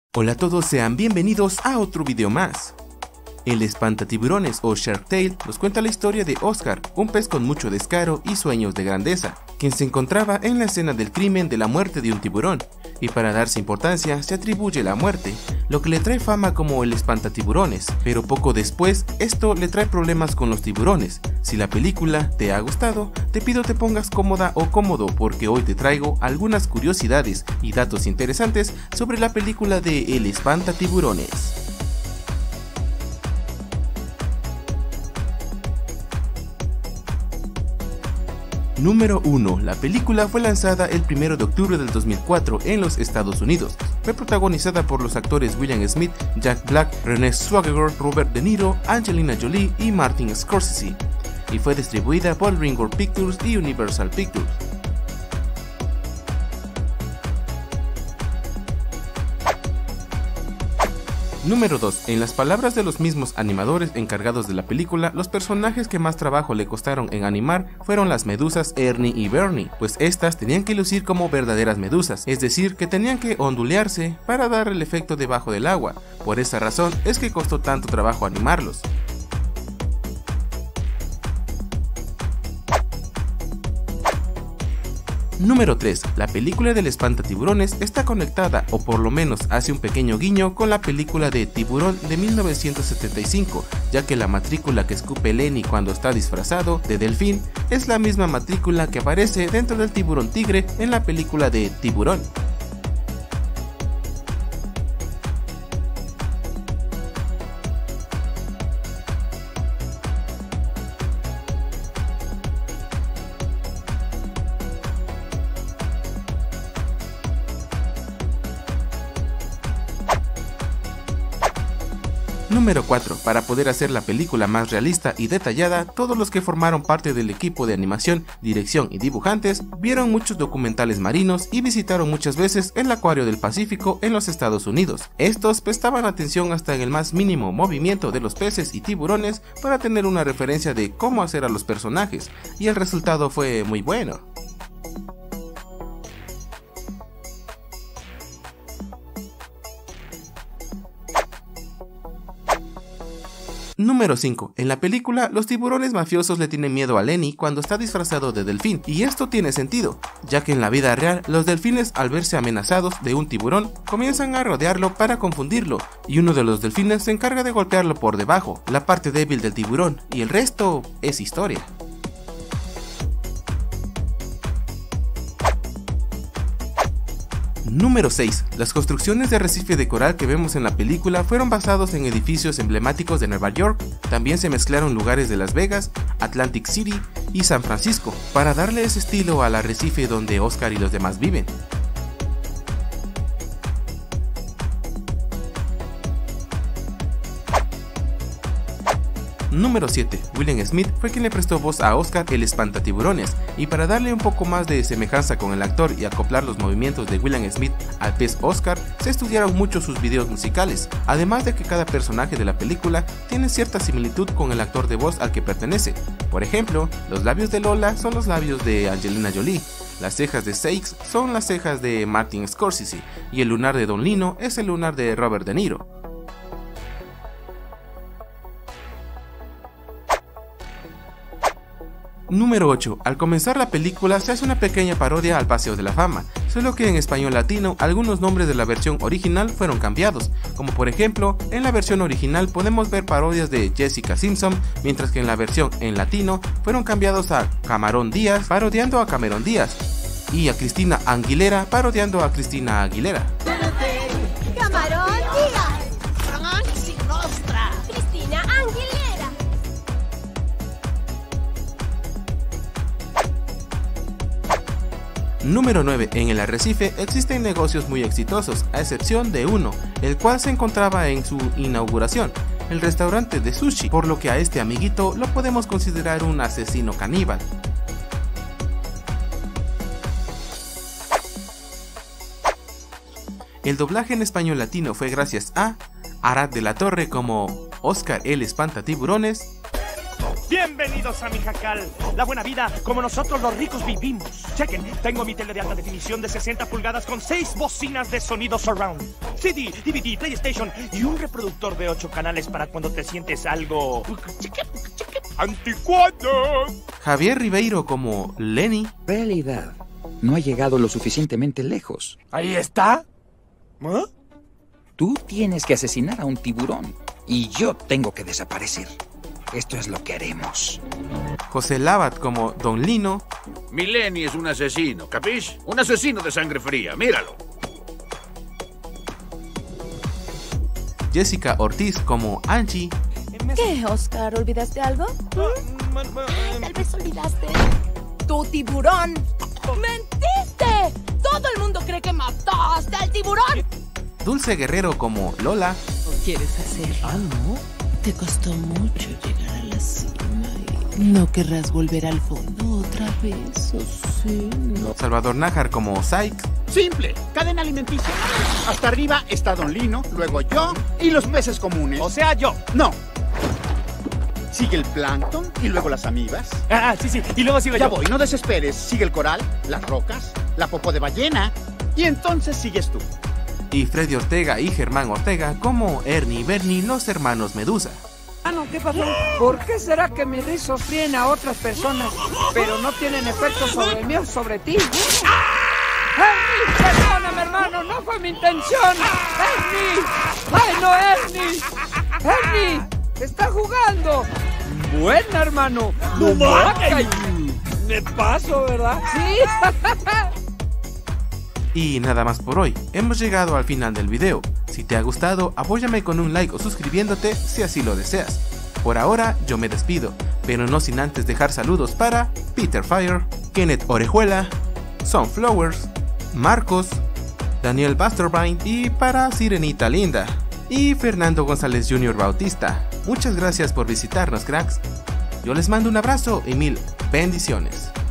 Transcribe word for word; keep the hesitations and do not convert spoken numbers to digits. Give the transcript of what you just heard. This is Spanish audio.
Hola a todos, sean bienvenidos a otro video más. El espantatiburones o Shark Tale nos cuenta la historia de Oscar, un pez con mucho descaro y sueños de grandeza, quien se encontraba en la escena del crimen de la muerte de un tiburón, y para darse importancia se atribuye la muerte, lo que le trae fama como el espantatiburones, pero poco después esto le trae problemas con los tiburones. Si la película te ha gustado, te pido te pongas cómoda o cómodo porque hoy te traigo algunas curiosidades y datos interesantes sobre la película de El espantatiburones. Número uno. La película fue lanzada el primero de octubre del dos mil cuatro en los Estados Unidos. Fue protagonizada por los actores William Smith, Jack Black, Renée Zellweger, Robert De Niro, Angelina Jolie y Martin Scorsese, y fue distribuida por DreamWorks Pictures y Universal Pictures. Número dos. En las palabras de los mismos animadores encargados de la película, los personajes que más trabajo le costaron en animar fueron las medusas Ernie y Bernie, pues estas tenían que lucir como verdaderas medusas, es decir, que tenían que ondularse para dar el efecto debajo del agua. Por esa razón es que costó tanto trabajo animarlos. Número tres. La película del espantatiburones está conectada, o por lo menos hace un pequeño guiño, con la película de Tiburón de mil novecientos setenta y cinco, ya que la matrícula que escupe Lenny cuando está disfrazado de delfín es la misma matrícula que aparece dentro del tiburón tigre en la película de Tiburón. Número cuatro. Para poder hacer la película más realista y detallada, todos los que formaron parte del equipo de animación, dirección y dibujantes vieron muchos documentales marinos y visitaron muchas veces el Acuario del Pacífico en los Estados Unidos. Estos prestaban atención hasta en el más mínimo movimiento de los peces y tiburones para tener una referencia de cómo hacer a los personajes, y el resultado fue muy bueno. Número cinco. En la película, los tiburones mafiosos le tienen miedo a Lenny cuando está disfrazado de delfín, y esto tiene sentido, ya que en la vida real, los delfines al verse amenazados de un tiburón, comienzan a rodearlo para confundirlo, y uno de los delfines se encarga de golpearlo por debajo, la parte débil del tiburón, y el resto es historia. Número seis. Las construcciones de arrecife de coral que vemos en la película fueron basados en edificios emblemáticos de Nueva York. También se mezclaron lugares de Las Vegas, Atlantic City y San Francisco para darle ese estilo al arrecife donde Oscar y los demás viven. Número siete. William Smith fue quien le prestó voz a Oscar el espantatiburones, y para darle un poco más de semejanza con el actor y acoplar los movimientos de William Smith al pez Oscar, se estudiaron mucho sus videos musicales, además de que cada personaje de la película tiene cierta similitud con el actor de voz al que pertenece. Por ejemplo, los labios de Lola son los labios de Angelina Jolie, las cejas de Sykes son las cejas de Martin Scorsese, y el lunar de Don Lino es el lunar de Robert De Niro. Número ocho. Al comenzar la película se hace una pequeña parodia al Paseo de la Fama, solo que en español latino algunos nombres de la versión original fueron cambiados, como por ejemplo, en la versión original podemos ver parodias de Jessica Simpson, mientras que en la versión en latino fueron cambiados a Camarón Díaz parodiando a Cameron Díaz, y a Cristina Aguilera parodiando a Cristina Aguilera. Camarón Díaz, Cristina Aguilera. Número nueve. En el arrecife existen negocios muy exitosos, a excepción de uno, el cual se encontraba en su inauguración, el restaurante de sushi, por lo que a este amiguito lo podemos considerar un asesino caníbal. El doblaje en español latino fue gracias a Arad de la Torre como Oscar el espantatiburones, Bienvenidos a mi jacal, la buena vida como nosotros los ricos vivimos. Chequen, tengo mi tele de alta definición de sesenta pulgadas con seis bocinas de sonido surround, C D, D V D, PlayStation y un reproductor de ocho canales para cuando te sientes algo anticuado. Javier Ribeiro como Lenny. Realidad, no ha llegado lo suficientemente lejos. Ahí está. ¿Ah? Tú tienes que asesinar a un tiburón y yo tengo que desaparecer. Esto es lo que haremos. José Labat como Don Lino. Mi Lenny es un asesino, ¿capish? Un asesino de sangre fría, míralo. Jessica Ortiz como Angie. ¿Qué, Oscar? ¿Olvidaste algo? Ay, tal vez olvidaste tu tiburón. ¡Mentiste! Todo el mundo cree que mataste al tiburón. Dulce Guerrero como Lola. ¿Quieres hacer? Ah, ¿no? Te costó mucho llegar a la cima y no querrás volver al fondo otra vez, ¿o sí? No. Salvador Nájar como Syke. Simple, cadena alimenticia. Hasta arriba está Don Lino, luego yo y los peces comunes. O sea, yo. No. Sigue el plancton y luego las amibas. Ah, sí, sí, y luego sigo Ya yo. voy, no desesperes. Sigue el coral, las rocas, la popó de ballena y entonces sigues tú. Y Freddy Ortega y Germán Ortega como Ernie y Bernie, los hermanos Medusa. Ah, no, ¿qué pasó? ¿Por qué será que me sofríen a otras personas, pero no tienen efecto sobre mí o sobre ti? ¡Ernie! ¡Perdóname, hermano! ¡No fue mi intención! ¡Ernie! ¡Ay, no, Ernie! ¡Ernie! ¡Está jugando! ¡Buena, hermano! ¡No mames! Me paso, ¿verdad? ¡Sí! Y nada más por hoy, hemos llegado al final del video. Si te ha gustado, apóyame con un like o suscribiéndote si así lo deseas. Por ahora yo me despido, pero no sin antes dejar saludos para Peter Fire, Kenneth Orejuela, Sunflowers, Marcos, Daniel Basterbind y para Sirenita Linda y Fernando González junior Bautista. Muchas gracias por visitarnos, cracks. Yo les mando un abrazo y mil bendiciones.